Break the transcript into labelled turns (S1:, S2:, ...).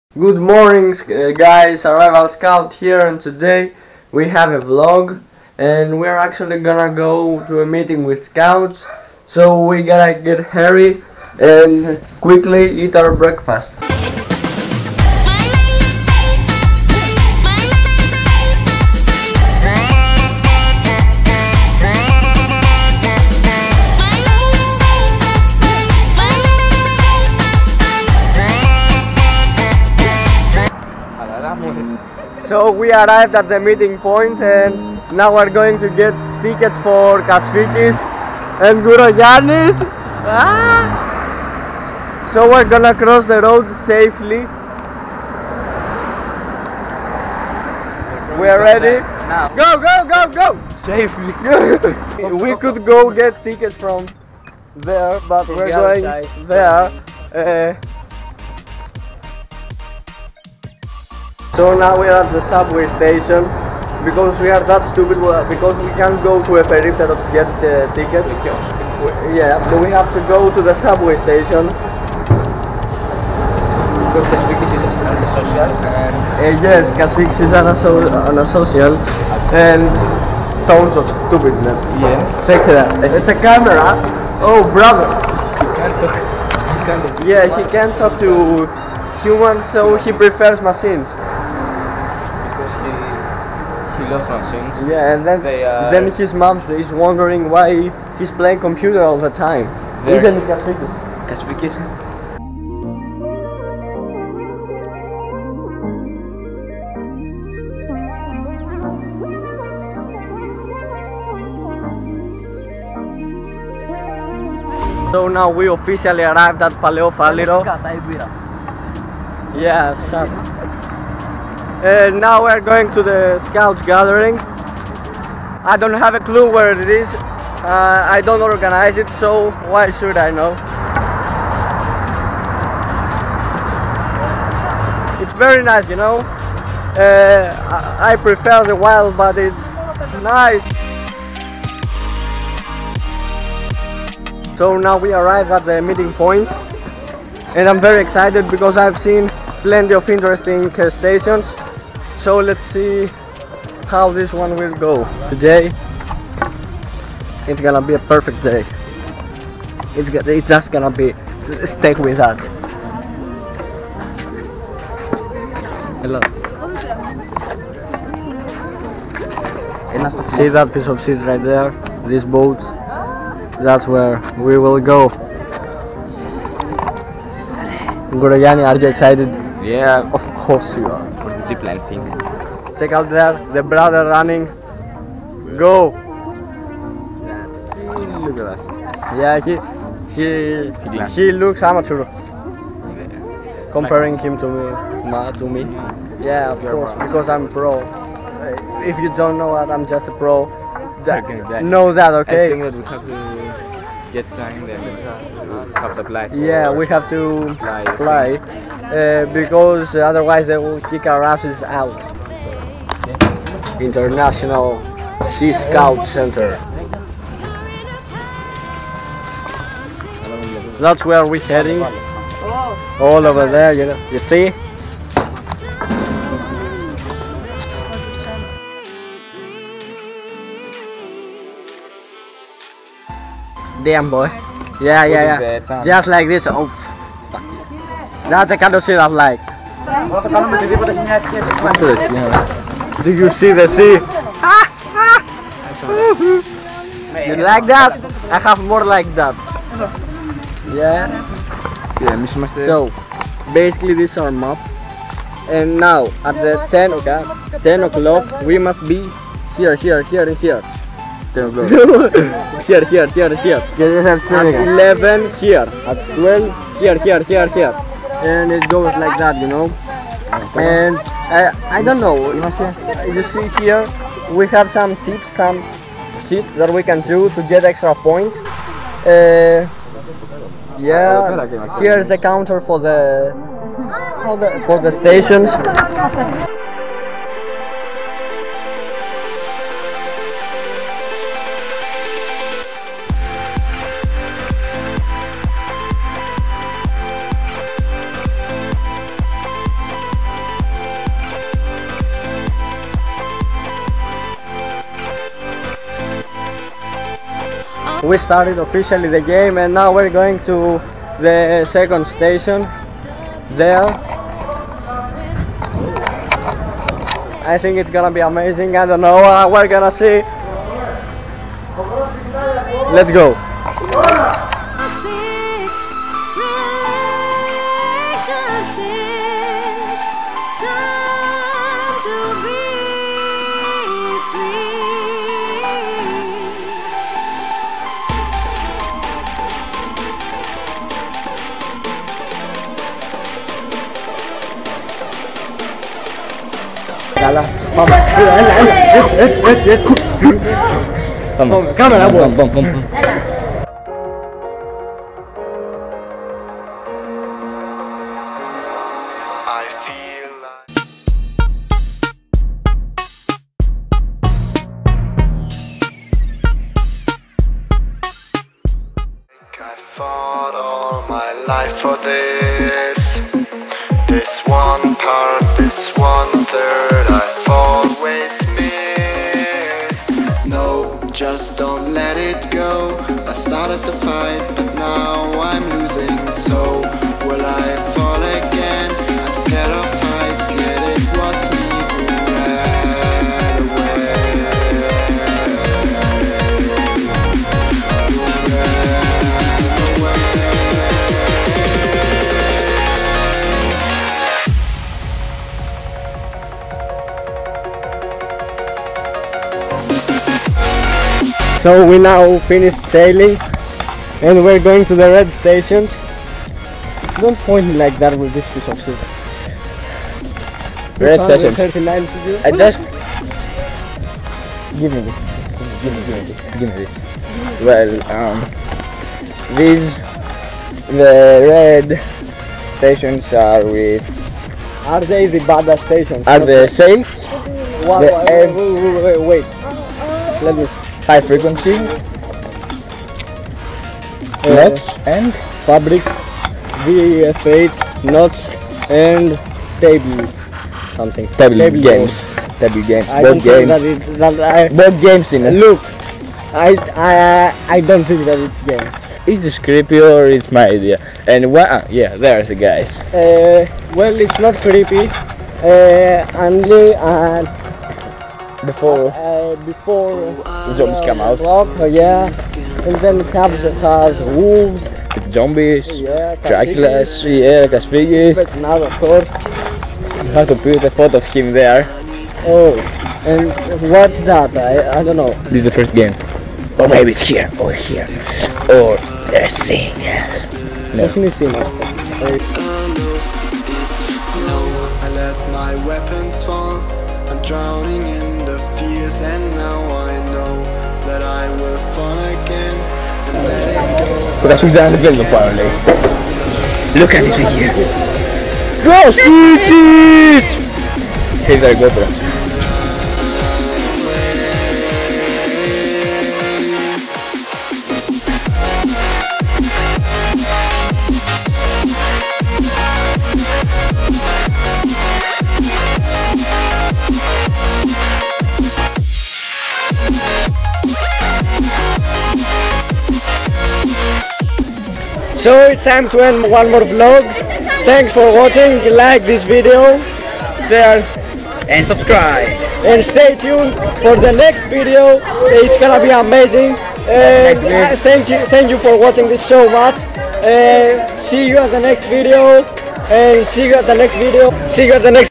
S1: Good morning, guys. Arrival Scout here, and today we have a vlog, and we're actually gonna go to a meeting with scouts. So we gotta get hurry and quickly eat our breakfast. So we arrived at the meeting point, and now we're going to get tickets for Kasfikis and Gurogiannis. So we're gonna cross the road safely. We're ready.
S2: Now.
S1: Go, go, go, go!
S2: Safely.
S1: We could go get tickets from there, but we're going there. So now we are at the subway station because we are that stupid, because we can't go to a perimeter to get the tickets. Yeah, so we have to go to the subway station.
S2: Because Kasfikis is antisocial and
S1: Yes, Kasfikis is anasocial and tons of stupidness.
S2: yeah,
S1: Check that. It's a camera. Oh, brother.
S2: he can't
S1: Yeah, he can't talk to humans, so he prefers machines.
S2: because he loves machines.
S1: Yeah, and then his mom is wondering why he's playing computer all the time.
S2: There.
S1: Isn't it, Kasfikis?
S2: Kasfikis.
S1: So now we officially arrived at Paleo Faliro. Yeah, shut up. And now we're going to the Scouts gathering. I don't have a clue where it is. I don't organize it, so why should I know? It's very nice, you know. I prefer the wild, but it's nice. So now we arrived at the meeting point, and I'm very excited because I've seen plenty of interesting stations. So let's see how this one will go. Today it's gonna be a perfect day. It's just gonna be, stick with that. Hello. See that piece of shit right there? These boats. That's where we will go. Gurogianni, are you excited?
S2: Yeah,
S1: Of course you are.
S2: for the zipline thing.
S1: Check out there, the brother running. Go!
S2: Look at us.
S1: Yeah, he looks amateur. Comparing him to me. Yeah, of course, because I'm pro. If you don't know that, I'm just a pro. Know that, okay?
S2: I think that we have to get signed and have to apply.
S1: Yeah, we have to apply because otherwise they will kick our asses out. International Sea Scout Center. That's where we're heading. All over there, you know. You see? Damn, boy. Yeah. Just like this. Oh, that's the kind of shit I like. Do you see the sea? You like that? I have more like that. Yeah. So basically this is our map. And now at the 10 o'clock we must be here and here. 10 o'clock. here. At 11 here. At 12 here. And it goes like that, you know. And I don't know. You see here we have some tips, some shit that we can do to get extra points. Yeah. Here's the counter for the stations. we started officially the game, and now we're going to the second station there. I think it's gonna be amazing. I don't know, we're gonna see. Let's go. Yalla, mama, let's. Come on,
S3: fought all my life for this one part, this 1/3 I've always missed. No, just don't let it go. I started the fight, but now I'm losing. So will I fall again? I'm scared of heights, yet it was me who ran away.
S1: So we now finished sailing and we're going to the red station. Don't point me like that with this piece of shit.
S2: Red station.
S1: 39.
S2: I just
S1: Give me this.
S2: give me this. Well, the red stations are with
S1: Are they the Bada stations?
S2: are the sails,
S1: Wait. Let me see.
S2: high frequency, knots, and
S1: Fabrics, VFH, knots, and table something.
S2: table
S1: Table
S2: games. Table games.
S1: I
S2: Board
S1: don't think
S2: games.
S1: that
S2: Board games in it.
S1: look, I don't think that it's game.
S2: Is this creepy or it's my idea? And yeah, there's the guys.
S1: Well, it's not creepy. Only
S2: Before
S1: before
S2: the zombies come out.
S1: clock, yeah, and then it has wolves,
S2: With zombies,
S1: yeah,
S2: Draculas, yeah, Casfigis.
S1: But now of course.
S2: You have to put a photo of him there.
S1: Oh, and what's that? I don't know.
S2: This is the first game. Or maybe it's here, or here. Or they're seeing us. No.
S1: Let me see now.
S3: No, I let my weapons fall. I'm drowning in the fears, and now I know that I will fall again and let it go.
S2: But that's exactly the film, apparently. Look at this here.
S1: Go cities!
S2: Hey there, GoPro.
S1: So it's time to end one more vlog. Thanks for watching. Like this video, share,
S2: And subscribe.
S1: and stay tuned for the next video. It's gonna be amazing. Thank you for watching this so much. See you at the next video. And see you at the next video. See you at the next